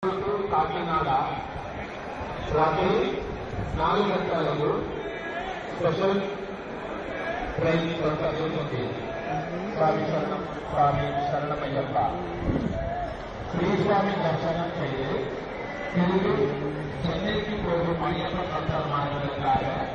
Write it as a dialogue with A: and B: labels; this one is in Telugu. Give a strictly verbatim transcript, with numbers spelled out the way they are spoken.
A: కాకినాడ రాత్రి నాలుగు గంటలకు స్పెషల్ ట్రైన్ కొనసాగుతుంది. స్వామి శరణం స్వామి శరణమయ్యప్ప. శ్రీస్వామి దర్శనం చేసి తిరిగి చెన్నైకి పోయి అయ్యప్ప సంత మార్గం ద్వారా